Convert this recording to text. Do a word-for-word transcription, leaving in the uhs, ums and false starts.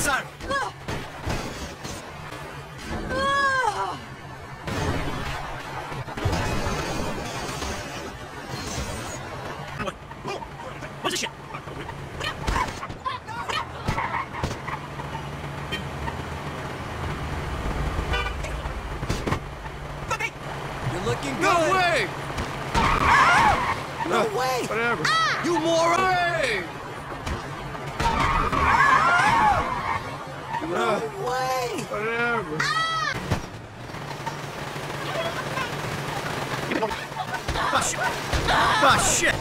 son! What's this shit? You're looking good. No way! No way! Whatever. Ah! You moron! Hey! No way! Whatever. Oh, shit! Oh, shit!